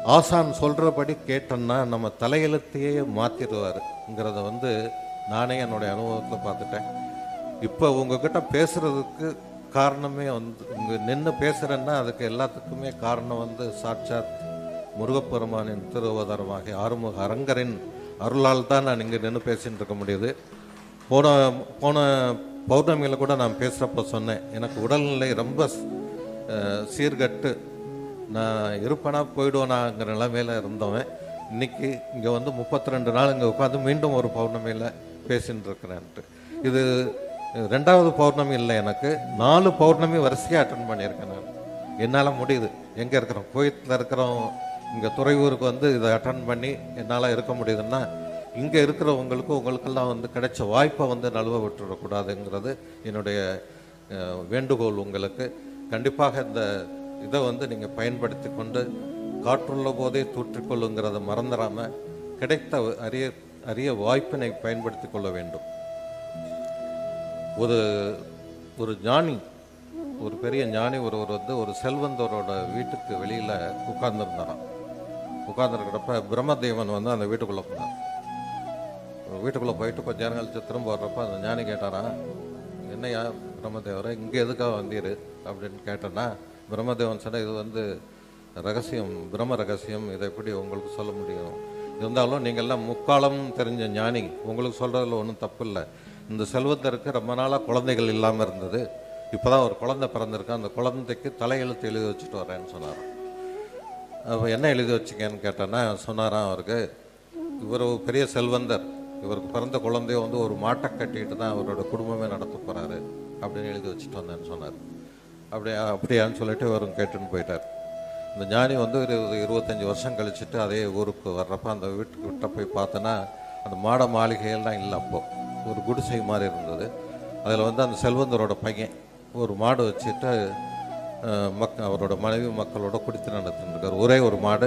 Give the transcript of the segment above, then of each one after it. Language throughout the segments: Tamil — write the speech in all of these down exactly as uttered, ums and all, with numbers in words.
ஆசான் சொல்கிறபடி கேட்டோன்னா நம்ம தலையெழுத்தையே மாற்றிடுவாருங்கிறத வந்து நானே என்னுடைய அனுபவத்தில் பார்த்துட்டேன். இப்போ உங்ககிட்ட பேசுகிறதுக்கு காரணமே வந்து இங்கே நின்று பேசுகிறேன்னா அதுக்கு எல்லாத்துக்குமே காரணம் வந்து சாட்சாத் முருகப்பெருமானின் திருவதாரமாக ஆறுமுக அரங்கரின் அருளால் தான் நான் இங்கே நின்று பேசின்னு இருக்க முடியுது. போன போன பௌர்ணமியில் கூட நான் பேசுகிறப்ப சொன்னேன், எனக்கு உடல்நிலை ரொம்ப சீர்கட்டு, நான் இருப்பேனா போயிடுவேனாங்கிற நிலைமையில் இருந்தவன் இன்னைக்கு இங்கே வந்து முப்பத்தி ரெண்டு நாள் இங்கே உட்காந்து மீண்டும் ஒரு பௌர்ணமியில் பேசின்னு இருக்கிறேன்ட்டு. இது ரெண்டாவது பௌர்ணமி இல்லை, எனக்கு நாலு பௌர்ணமி வரிசையாக அட்டன் பண்ணியிருக்கேன் நான். என்னால் முடியுது. எங்கே இருக்கிறோம், கோயத்தில் இருக்கிறோம், இங்கே துறையூருக்கு வந்து இதை அட்டன் பண்ணி என்னால் இருக்க முடியுதுன்னா இங்கே இருக்கிறவங்களுக்கும் உங்களுக்கெல்லாம் வந்து கிடைச்ச வாய்ப்பை வந்து நழுவ விட்டுவிடக்கூடாதுங்கிறது என்னுடைய வேண்டுகோள் உங்களுக்கு. கண்டிப்பாக இந்த இதை வந்து நீங்கள் பயன்படுத்தி கொண்டு காற்றுள்ள போதே தூற்றிக்கொள்ளுங்கிறத மறந்துடாமல் கிடைத்த அரிய அரிய வாய்ப்பினை பயன்படுத்தி கொள்ள வேண்டும். ஒரு ஒரு ஞானி, ஒரு பெரிய ஞானி ஒருவர் வந்து ஒரு செல்வந்தரோட வீட்டுக்கு வெளியில் உட்கார்ந்துருந்தாராம். உட்கார்ந்துருக்கிறப்ப பிரம்மதேவன் வந்து அந்த வீட்டுக்குள்ளே போனார். வீட்டுக்குள்ளே போயிட்டு கொஞ்ச நேரம் கழிச்சு திரும்ப வர்றப்ப அந்த ஞானி கேட்டாரான், என்னையா பிரம்மதேவரை இங்கே எதுக்காக வந்தீர் அப்படின்னு கேட்டேன்னா, பிரம்மதேவன் சொன்னால் இது வந்து ரகசியம், பிரம்ம ரகசியம், இதை எப்படி உங்களுக்கு சொல்ல முடியும்? இருந்தாலும் நீங்கள்லாம் முக்காலம் தெரிஞ்ச ஞானி, உங்களுக்கு சொல்கிறதுல ஒன்றும் தப்பு இல்லை. இந்த செல்வத்திற்கு ரொம்ப நாளாக குழந்தைகள் இல்லாமல் இருந்தது, இப்போ தான் ஒரு குழந்தை பிறந்திருக்கு, அந்த குழந்தைக்கு தலையெழுத்து எழுதி வச்சுட்டு வரேன்னு சொன்னாராம். அப்போ என்ன எழுதி வச்சிங்கன்னு கேட்டேன்னா சொன்னாராம், அவருக்கு இவர் பெரிய செல்வந்தர், இவருக்கு பிறந்த குழந்தைய வந்து ஒரு மாட்டை கட்டிட்டு தான் அவரோட குடும்பமே நடத்த போகிறாரு அப்படின்னு எழுதி வச்சுட்டு வந்தேன்னு சொன்னார். அப்படியே அப்படியான்னு சொல்லிட்டு இவரும் கேட்டுன்னு போயிட்டார். இந்த ஞானி வந்து ஒரு இருபத்தஞ்சி வருஷம் கழிச்சுட்டு அதே ஊருக்கு வர்றப்ப அந்த வீட்டுக்கு விட்ட போய் பார்த்தோன்னா அந்த மாட மாளிகையெல்லாம் இல்லை, அப்போது ஒரு குடிசை மாதிரி இருந்தது. அதில் வந்து அந்த செல்வந்தரோட பையன் ஒரு மாடு வச்சுட்டு மக் அவரோட மனைவி மக்களோட குடித்து நடத்தின்னு இருக்கார். ஒரே ஒரு மாடு,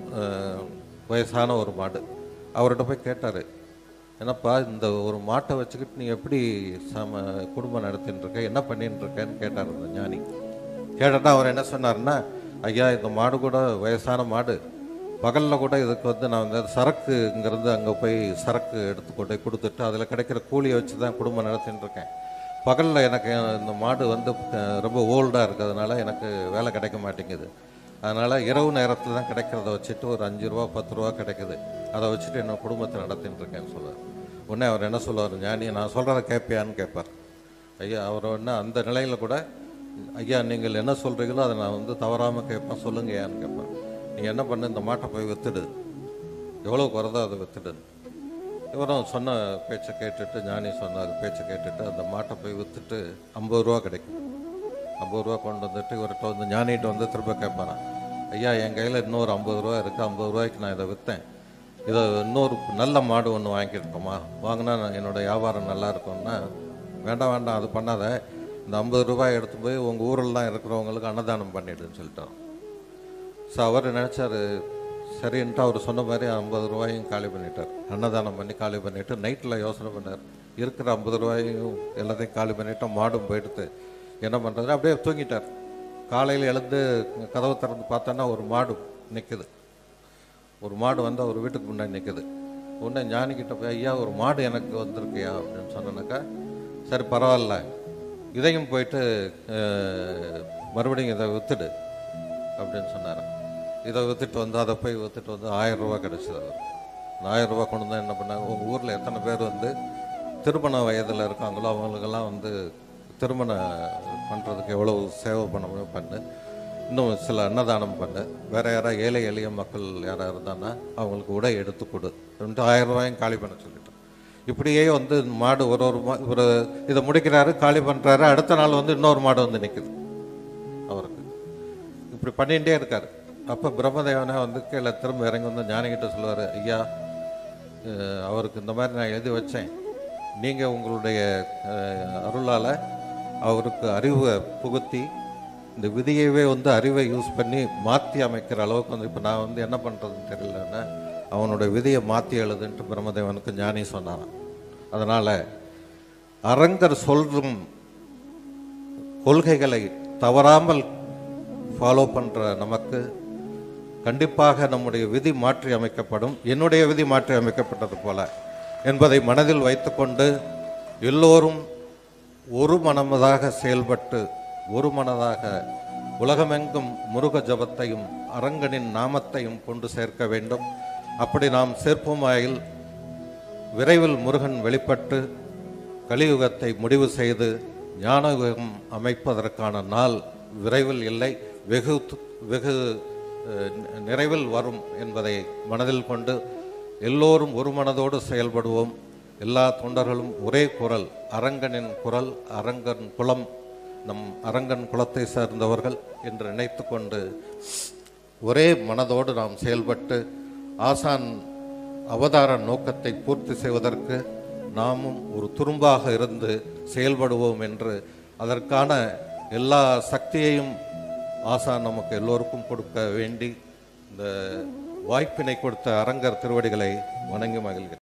வயசான ஒரு மாடு. அவர்கிட்ட போய் கேட்டார், என்னப்பா இந்த ஒரு மாட்டை வச்சுக்கிட்டு நீ எப்படி சம குடும்பம் நடத்தின்னு இருக்க, என்ன பண்ணின்னு இருக்கேன்னு கேட்டார் அந்த ஞானி. கேட்டாட்டா அவர் என்ன சொன்னார்னா, ஐயா இந்த மாடு கூட வயசான மாடு, பகலில் கூட இதுக்கு வந்து நான் வந்து சரக்கு இங்கேருந்து அங்கே போய் சரக்கு எடுத்து கொண்டு கொடுத்துட்டு அதில் கிடைக்கிற கூலியை வச்சு தான் குடும்பம் நடத்தின்னு இருக்கேன். பகலில் எனக்கு இந்த மாடு வந்து ரொம்ப ஓல்டாக இருக்கிறதுனால எனக்கு வேலை கிடைக்க மாட்டேங்குது. அதனால் இரவு நேரத்தில் தான் கிடைக்கிறத வச்சுட்டு ஒரு அஞ்சு ரூபா பத்து ரூபா கிடைக்குது, அதை வச்சுட்டு என்ன குடும்பத்தை நடத்தின்னு இருக்கேன்னு சொல்லுவார். உடனே அவர் என்ன சொல்லுவார், ஞானி நான் சொல்கிறத கேட்பியான்னு கேட்பார். ஐயா அவர் என்ன அந்த நிலையில் கூட, ஐயா நீங்கள் என்ன சொல்கிறீங்களோ அதை நான் வந்து தவறாமல் கேட்பேன், சொல்லுங்க ஏன்னு கேட்பேன். நீ என்ன பண்ணு, இந்த மாட்டை போய் விற்றுடு, எவ்வளோ குறதோ அதை விற்றுடு. இவரும் சொன்ன பேச்சை கேட்டுட்டு, ஞானி சொன்னார் பேச்சை கேட்டுட்டு அந்த மாட்டை போய் விற்றுட்டு ஐம்பது ரூபா கிடைக்கும். ஐம்பது ரூபா கொண்டு வந்துட்டு இவர்கிட்ட வந்து ஞானிகிட்ட வந்து திரும்ப கேட்பாரான், ஐயா என் கையில் இன்னொரு ஐம்பது ரூபா இருக்குது, ஐம்பது ரூபாய்க்கு நான் இதை விற்றேன், இதை இன்னொரு நல்ல மாடு ஒன்று வாங்கியிருக்கோமா, வாங்கினா என்னோடய வியாபாரம் நல்லா இருக்கும்னா, வேண்டாம் வேண்டாம் அது பண்ணாத, இந்த ஐம்பது ரூபாய் எடுத்து போய் உங்கள் ஊரெல்லாம் இருக்கிறவங்களுக்கு அன்னதானம் பண்ணிடுன்னு சொல்லிட்டார். ஸோ அவர் நினச்சார், சரின்ட்டு அவர் சொன்ன மாதிரி ஐம்பது ரூபாயும் காலி பண்ணிட்டார். அன்னதானம் பண்ணி காலி பண்ணிவிட்டு நைட்டில் யோசனை பண்ணார், இருக்கிற ஐம்பது ரூபாயும் எல்லாத்தையும் காலி பண்ணிவிட்டு மாடும் போயிடுத்து என்ன பண்ணுறது, அப்படியே தூங்கிட்டார். காலையில் எழுந்து கதவை திறந்து பார்த்தோன்னா ஒரு மாடு நிற்குது. ஒரு மாடு வந்து அவர் வீட்டுக்கு முன்னாடி நிற்குது. உடனே ஞானிக்கிட்ட போய், ஐயா ஒரு மாடு எனக்கு வந்திருக்கியா அப்படின்னு சொன்னனாக்கா, சரி பரவாயில்ல இதையும் போயிட்டு மறுபடியும் இதை விற்றுடு அப்படின்னு சொன்னார். இதை விற்றுட்டு வந்து அதை போய் விற்றுட்டு வந்து ஆயிரம் ரூபா கிடச்சிது. அவர் அந்த ஆயிரம் ரூபா கொண்டு தான் என்ன பண்ணாங்க, உங்கள் ஊரில் எத்தனை பேர் வந்து திருமண வயதில் இருக்காங்களோ அவங்களுக்கெல்லாம் வந்து திருமணம் பண்ணுறதுக்கு எவ்வளோ சேவை பண்ண முடியும் பண்ணு, இன்னும் சில அன்னதானம் பண்ணு, வேறு யாராவது ஏழை எளிய மக்கள் யாராவது இருந்தான்னா அவங்களுக்கு உடை எடுத்து கொடு, ரெண்டு ஆயிரம் ரூபாயும் காலி பண்ண சொல்லிட்டேன். இப்படியே வந்து மாடு ஒரு ஒரு மா ஒரு இதை முடிக்கிறாரு, காலி பண்ணுறாரு, அடுத்த நாள் வந்து இன்னொரு மாடு வந்து நிற்குது அவருக்கு. இப்படி பண்ணிகிட்டே இருக்கார். அப்போ பிரம்மதேவனை வந்து கீழே திரும்ப இறங்கி வந்து ஞானிகிட்ட சொல்லுவார், ஐயா அவருக்கு இந்த மாதிரி நான் எழுதி வச்சேன், நீங்கள் உங்களுடைய அருளால் அவருக்கு அறிவை புகுத்தி இந்த விதியவே வந்து அறிவை யூஸ் பண்ணி மாற்றி அமைக்கிற அளவுக்கு வந்து இப்போ நான் வந்து என்ன பண்ணுறதுன்னு தெரியலன்னா அவனுடைய விதியை மாற்றி எழுதுன்ட்டு பிரம்மதேவனுக்கு ஞானி சொன்னாரான். அதனால் அரங்கர் சொல்லும் கொள்கைகளை தவறாமல் ஃபாலோ பண்ணுற நமக்கு கண்டிப்பாக நம்முடைய விதி மாற்றி அமைக்கப்படும், என்னுடைய விதி மாற்றி அமைக்கப்பட்டது போல என்பதை மனதில் வைத்துக்கொண்டு எல்லோரும் ஒரு மனமதாக செயல்பட்டு ஒரு மனதாக உலகமெங்கும் முருக ஜபத்தையும் அரங்கனின் நாமத்தையும் கொண்டு சேர்க்க வேண்டும். அப்படி நாம் சேர்ப்போமாயில் விரைவில் முருகன் வெளிப்பட்டு கலியுகத்தை முடிவு செய்து ஞானயுகம் அமைப்பதற்கான நாள் விரைவில் இல்லை, வெகு வெகு நிறைவில் வரும் என்பதை மனதில் கொண்டு எல்லோரும் ஒரு மனதோடு செயல்படுவோம். எல்லா தொண்டர்களும் ஒரே குரல், அரங்கனின் குரல், அரங்கன் குலம், நம் அரங்கன் குலத்தை சேர்ந்தவர்கள் என்று நினைத்து கொண்டு ஒரே மனதோடு நாம் செயல்பட்டு ஆசான் அவதார நோக்கத்தை பூர்த்தி செய்வதற்கு நாமும் ஒரு துரும்பாக இருந்து செயல்படுவோம் என்று அதற்கான எல்லா சக்தியையும் ஆசான் நமக்கு எல்லோருக்கும் கொடுக்க வேண்டி இந்த வாய்ப்பினை கொடுத்த அரங்கர் திருவடிகளை வணங்கி மகிழ்கிறேன்.